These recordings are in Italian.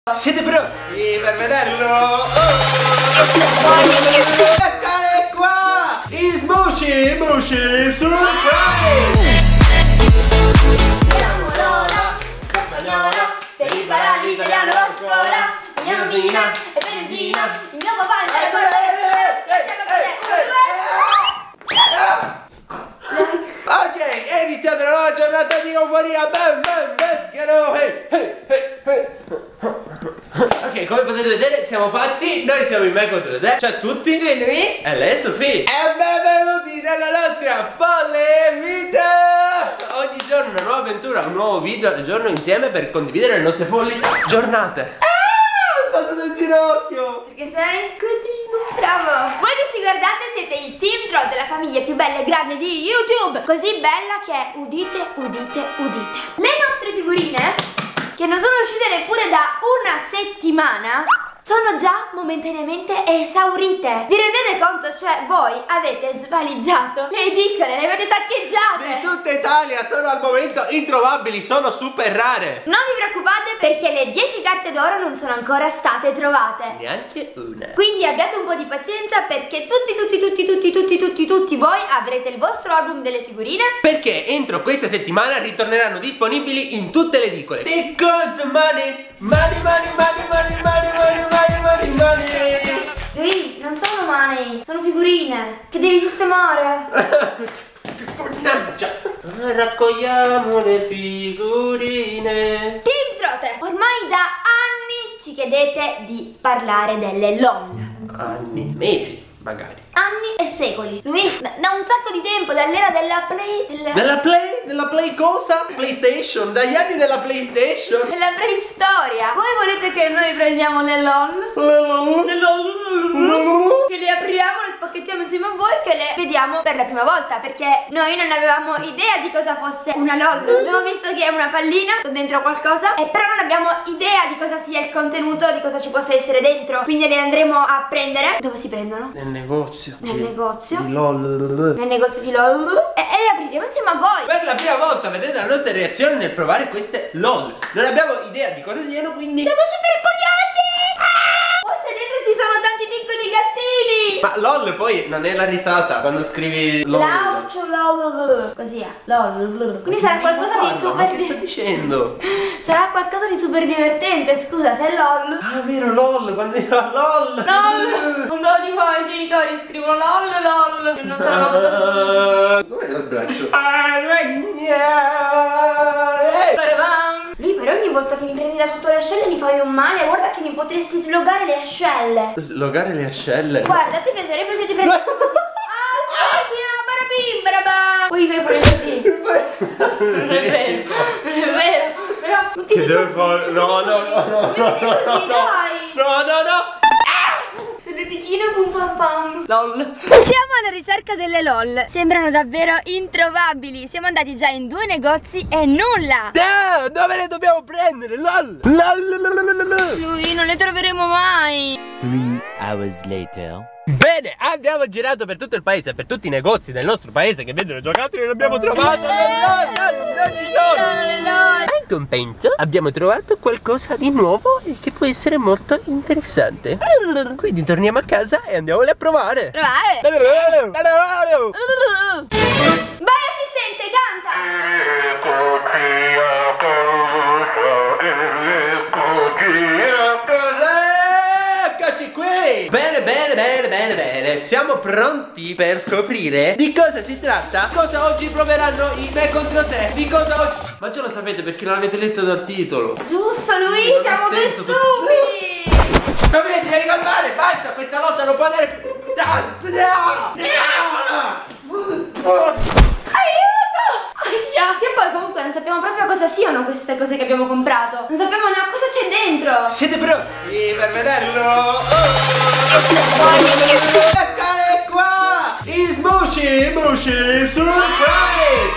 Siete pronti per vederlo? Eccole qua! I Smooshy Mooshy Surprise! Chiamo Lola, sono spagnola, per imparare l'italiano vado a scuola. Mia mammina è perugina, il mio papà è Ok, è iniziata la nuova giornata di euforia. Bam bam let's go. Hey, hey, hey, hey. Ok, come potete vedere siamo pazzi. Noi siamo in me contro te. Ciao a tutti. lui. E lei è Sofì. E benvenuti nella nostra folle vita. Ogni giorno una nuova avventura, un nuovo video al giorno insieme per condividere le nostre folli giornate. Ho sbattuto il ginocchio. Perché sei? Cretino. Bravo. Voi che ci guardate siete il team troll della famiglia più bella e grande di YouTube. Così bella che udite, udite, udite. Le nostre figurine, che non sono uscite neppure da una settimana, sono già momentaneamente esaurite. Vi rendete conto? Cioè voi avete svaligiato le edicole, le avete saccheggiate. Di tutta Italia sono al momento introvabili, sono super rare. Non vi preoccupate perché le 10 carte d'oro non sono ancora state trovate. Neanche una. Quindi abbiate un po' di pazienza perché tutti voi avrete il vostro album delle figurine. Perché entro questa settimana ritorneranno disponibili in tutte le edicole. Because the money, money, money, money, money, money, money, money, money, money. Lui, non sono umani, sono figurine che devi sistemare. Mannaggia. Raccogliamo le figurine. Team Frote, ormai da anni ci chiedete di parlare delle LOL. Anni, mesi, magari. Anni e secoli. Lui, da un sacco di tempo, dall'era della Play... Della Play cosa? PlayStation, dagli anni della PlayStation. della preistoria. Voi volete che noi prendiamo le LOL? Le LOL. Che le apriamo, le spacchettiamo insieme a voi, che le vediamo per la prima volta. Perché noi non avevamo idea di cosa fosse una LOL. Abbiamo visto che è una pallina con dentro qualcosa, e però non abbiamo idea di cosa sia il contenuto, di cosa ci possa essere dentro. Quindi le andremo a prendere. Dove si prendono? Nel negozio. Nel negozio. Di LOL. Nel negozio di LOL. E le apriremo insieme a voi. Per la prima volta vedete la nostra reazione nel provare queste LOL. Non abbiamo idea di cosa siano, quindi Siamo super curiosi. Forse dentro ci sono tanti piccoli gattini. ma LOL poi non è la risata quando scrivi LOL. Laucio, LOL. Così è. LOL. Quindi sarà qualcosa di super... Ma che sto dicendo? Sarà qualcosa di super divertente. Scusa, se è LOL. Ah, vero, LOL, quando io LOL. LOL. Un do di qua i genitori scrivono LOL. Non saranno così. Dov'è il braccio? Lui per ogni volta che mi prendi da sotto le ascelle mi fai un male. Guarda che mi potresti slogare le ascelle. Slogare le ascelle. Guarda, ti piacerebbe se ti prendessi così. Poi fai pure così. Non è vero, non è vero. Però non ti Che devo così. fare? No. Dai. No. Sedetichino pum pam pam. LOL. Siamo alla ricerca delle LOL. Sembrano davvero introvabili. Siamo andati già in 2 negozi e nulla. Dove le dobbiamo prendere? LOL. Lui, non le troveremo mai. 3 hours later. Bene, abbiamo girato per tutto il paese, per tutti i negozi del nostro paese che vedono giocattoli, non abbiamo trovato. Non ci sono. In compenso abbiamo trovato qualcosa di nuovo e che può essere molto interessante. Quindi torniamo a casa e andiamole a provare. Vai, assistente, canta. Eccoci qui. Bene. Siamo pronti per scoprire di cosa si tratta. Cosa oggi proveranno i me contro te. Di cosa oggi... Ma già lo sapete perché non avete letto dal titolo. Giusto, lui, Non ha siamo due senso stupidi. Dovete ricordare, basta, questa lotta non può andare. Aiuto! Aia! Che poi comunque non sappiamo proprio cosa siano queste cose che abbiamo comprato. Non sappiamo neanche cosa c'è dentro. Siete pronti per vederlo? Eccole qua! I Smooshy Mooshy Surprise!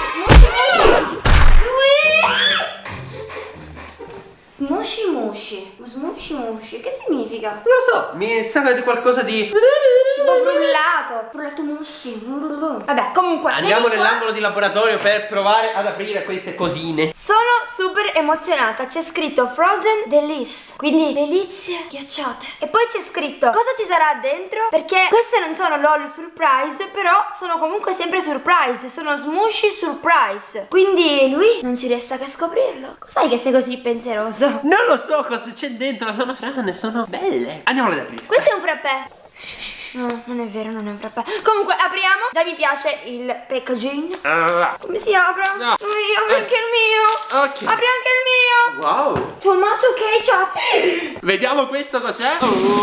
Smushy mushy. Smushy mushy. Che significa? Non lo so, mi sa di qualcosa di... Frullato mussi. Vabbè, comunque andiamo nell'angolo di laboratorio per provare ad aprire queste cosine. Sono super emozionata. C'è scritto Frozen Delice, quindi delizie ghiacciate. E poi c'è scritto cosa ci sarà dentro, perché queste non sono LOL surprise, però sono comunque sempre surprise. Sono smushy surprise. Quindi lui non ci resta che scoprirlo. Cos'hai che sei così pensieroso? Non lo so cosa c'è dentro, sono strane, sono belle. Andiamole ad aprire. Questo è un frappè. No, non è vero, non è un frappè. Comunque, apriamo. Già mi piace il packaging. Come si apre? No. Apri anche il mio. Ok. Apri anche il mio. Wow. Tomato ketchup. Vediamo questo cos'è.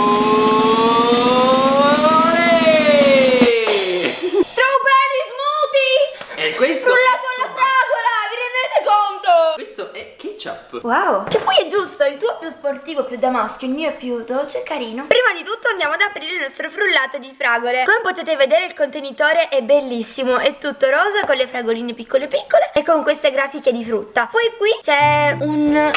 Strawberry smoothie. E questo Frullato alla fragola. Vi rendete conto? Questo è ketchup. Wow. Che poi è giusto, il tuo è più sportivo, più da maschio, il mio è più dolce e carino. Prima di tutto andiamo ad aprire il nostro frullato di fragole. Come potete vedere il contenitore è bellissimo, è tutto rosa con le fragoline piccole piccole e con queste grafiche di frutta. Poi qui c'è un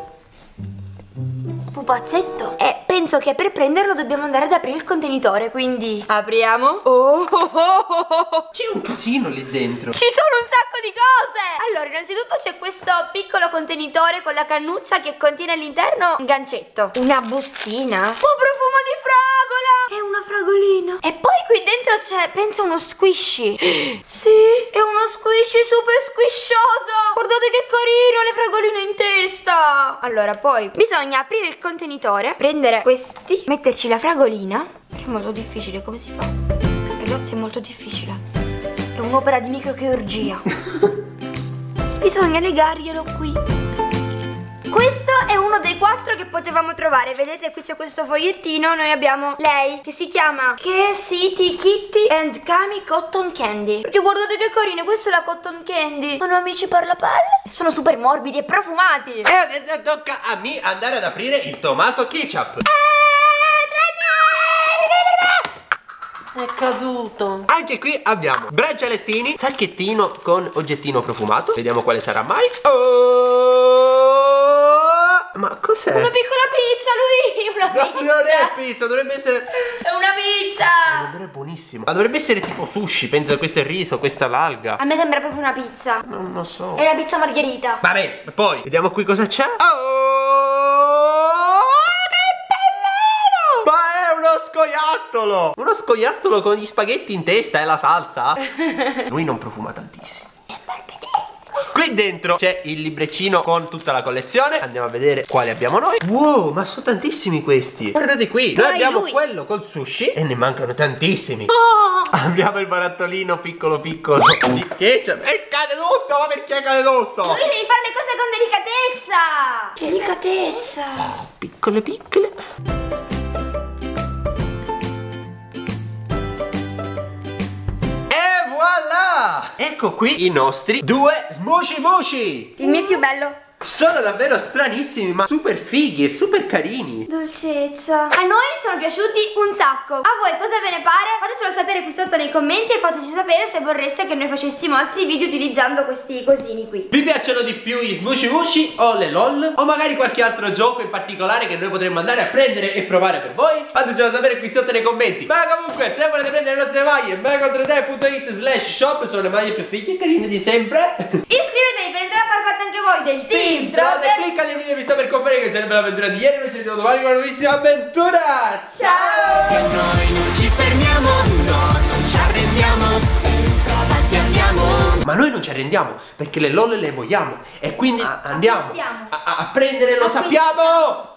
pupazzetto e penso che per prenderlo dobbiamo andare ad aprire il contenitore, quindi apriamo. C'è un casino lì dentro. Ci sono un sacco di cose. Allora, innanzitutto c'è questo piccolo contenitore con la cannuccia che contiene all'interno un gancetto, una bustina, un profumo di fragola e una fragolina. E poi qui dentro c'è, penso, uno squishy. Sì, è uno squishy super squiscioso. Guardate che carino, le fragoline in testa. Allora, poi bisogna aprire il contenitore, prendere questi, metterci la fragolina. È molto difficile, come si fa? Ragazzi, è molto difficile. È un'opera di microchirurgia. Bisogna legarglielo qui. Questo è uno dei 4 che potevamo trovare. Vedete, qui c'è questo fogliettino. Noi abbiamo lei che si chiama K-City Kitty and Kami Cotton Candy. Perché guardate che carine, questa è la Cotton Candy. Sono amici per la pelle. Sono super morbidi e profumati. E adesso tocca a me andare ad aprire il tomato ketchup. È caduto. Anche qui abbiamo braccialettini, sacchettino con oggettino profumato. Vediamo quale sarà mai. Ma cos'è? Una piccola pizza, lui. Una pizza. Non è pizza, dovrebbe essere... È una pizza. L'odore è buonissimo. Ma dovrebbe essere tipo sushi. Penso che questo è il riso, questa l'alga. A me sembra proprio una pizza. Non lo so. È una pizza margherita. Vabbè, poi vediamo qui cosa c'è. Uno scoiattolo! Uno scoiattolo con gli spaghetti in testa e la salsa. Lui non profuma tantissimo. Qui dentro c'è il libreccino con tutta la collezione. Andiamo a vedere quali abbiamo noi. Wow, ma sono tantissimi questi. Guardate qui, noi abbiamo quello col sushi e ne mancano tantissimi. Abbiamo il barattolino piccolo piccolo di ketchup. E cade tutto, ma perché cade tutto? Lui devi fare le cose con delicatezza. Delicatezza. Piccole piccole. Ecco qui i nostri 2 smushy mushy. Il mio è più bello. Sono davvero stranissimi, ma super fighi e super carini. Dolcezza. A noi sono piaciuti un sacco. A voi cosa ve ne pare? Fatecelo sapere qui sotto nei commenti e fateci sapere se vorreste che noi facessimo altri video utilizzando questi cosini qui. Vi piacciono di più i smushy mushy o le LOL? O magari qualche altro gioco in particolare che noi potremmo andare a prendere e provare per voi? Fatecelo sapere qui sotto nei commenti. Ma comunque, se volete prendere le nostre maglie, megacontrete.it/shop, sono le maglie più fighe e carine di sempre. Iscrivetevi per entrare a far parte anche voi del team Trote. Clicca nel video vista per comprare, che sarebbe l'avventura di ieri. Noi ci vediamo domani con una nuovissima avventura. Ciao. Noi non ci fermiamo, no, non ci arrendiamo, sempre avanti andiamo. Ma noi non ci arrendiamo, perché le LOL le vogliamo. E quindi andiamo acquistiamo. a prendere, lo sappiamo.